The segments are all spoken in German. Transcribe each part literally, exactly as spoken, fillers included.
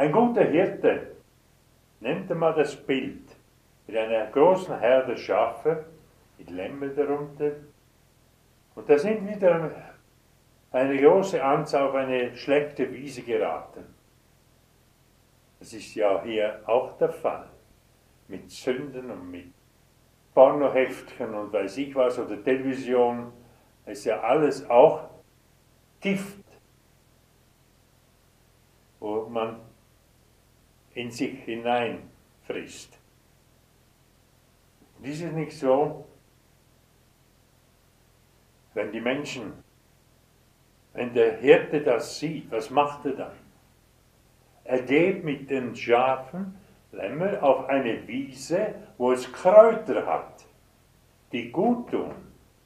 Ein guter Hirte, nehmt mal das Bild mit einer großen Herde Schafe, mit Lämmer darunter, und da sind wieder eine große Anzahl auf eine schlechte Wiese geraten. Das ist ja hier auch der Fall, mit Sünden und mit Pornoheftchen und weiß ich was, oder Television, ist ja alles auch Gift, wo man in sich hineinfrisst. Und ist es nicht so, wenn die Menschen, wenn der Hirte das sieht, was macht er dann? Er geht mit den Schafen, Lämmer, auf eine Wiese, wo es Kräuter hat, die gut tun.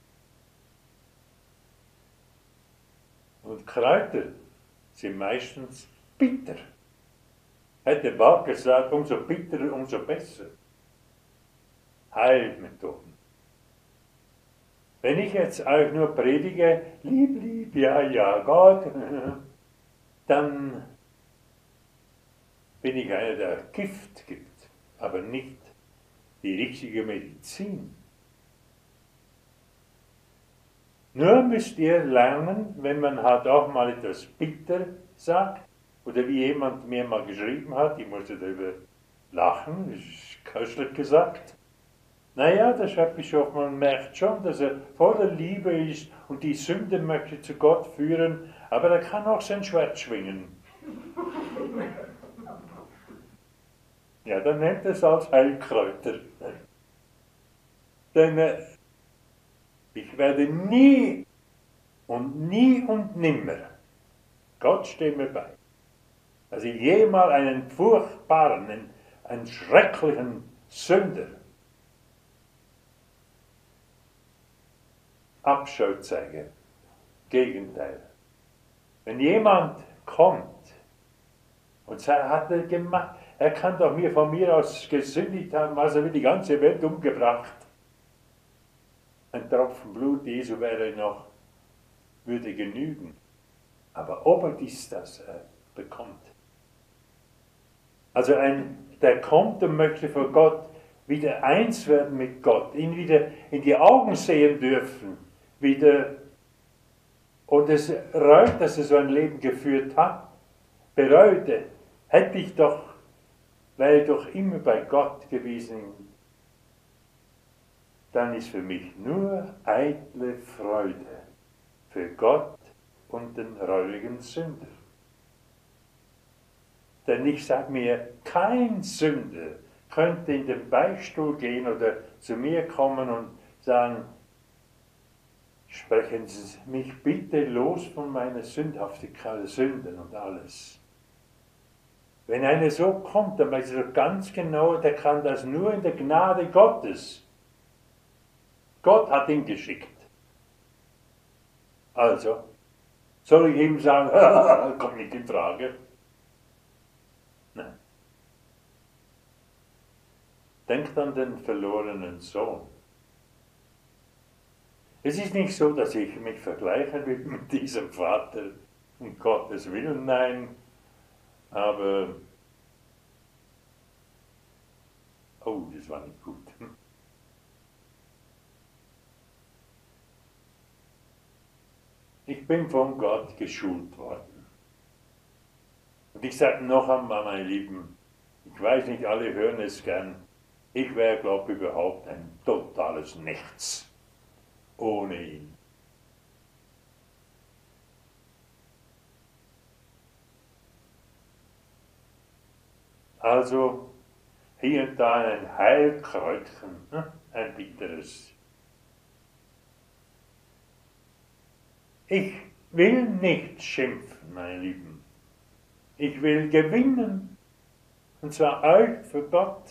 Und Kräuter sind meistens bitter. Hätte bald gesagt, umso bitterer, umso besser. Heilmethoden. Wenn ich jetzt euch nur predige, lieb, lieb, ja, ja, Gott, dann bin ich einer, der Gift gibt, aber nicht die richtige Medizin. Nur müsst ihr lernen, wenn man halt auch mal etwas bitter sagt, oder wie jemand mir mal geschrieben hat, ich musste darüber lachen, das ist köstlich gesagt. Naja, der Bischof, man merkt schon, dass er voller Liebe ist und die Sünde möchte zu Gott führen, aber er kann auch sein Schwert schwingen. Ja, dann nennt er es als Heilkräuter. Denn äh, ich werde nie und nie und nimmer, Gott steht mir bei, dass ich jemals einen furchtbaren, einen, einen schrecklichen Sünder Abscheu zeige. Gegenteil. Wenn jemand kommt und sagt, hat er gemacht, er kann doch mir von mir aus gesündigt haben, also wird die ganze Welt umgebracht. Ein Tropfen Blut Jesu wäre noch, würde genügen. Aber ob er dies, das äh, bekommt. Also ein, der kommt und möchte vor Gott wieder eins werden mit Gott, ihn wieder in die Augen sehen dürfen, wieder, und es reut, dass er so ein Leben geführt hat, bereute, hätte ich doch, wäre ich doch immer bei Gott gewesen, dann ist für mich nur eitle Freude für Gott und den reuigen Sünder. Denn ich sage mir, kein Sünder könnte in den Beichtstuhl gehen oder zu mir kommen und sagen, sprechen Sie mich bitte los von meiner Sündhaftigkeit, Sünden und alles. Wenn einer so kommt, dann weiß er ganz genau, der kann das nur in der Gnade Gottes. Gott hat ihn geschickt. Also, soll ich ihm sagen, kommt nicht in Frage? Nein. Denkt an den verlorenen Sohn. Es ist nicht so, dass ich mich vergleichen will mit diesem Vater, um Gottes Willen, nein, aber, oh, das war nicht gut. Ich bin von Gott geschult worden. Und ich sage noch einmal, meine Lieben, ich weiß nicht, alle hören es gern, ich wäre, glaube ich, überhaupt ein totales Nichts ohne ihn. Also hier und da ein Heilkräutchen, ein bitteres. Ich will nicht schimpfen, meine Lieben. Ich will gewinnen, und zwar euch für Gott.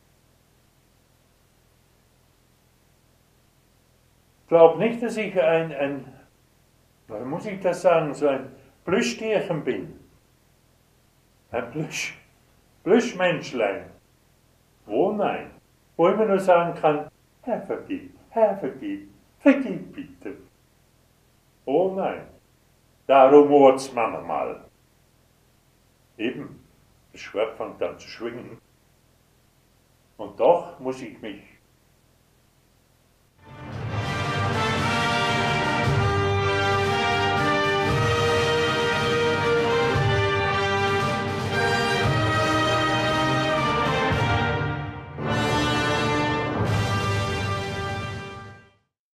Glaub nicht, dass ich ein, ein, was muss ich das sagen, so ein Plüschtierchen bin. Ein Plüsch, Plüschmenschlein. Oh nein. Wo ich immer nur sagen kann, Herr vergib, Herr vergib, vergib bitte. Oh nein. Da rumort's manchmal. Eben. Das Schwert fängt an zu schwingen. Und doch muss ich mich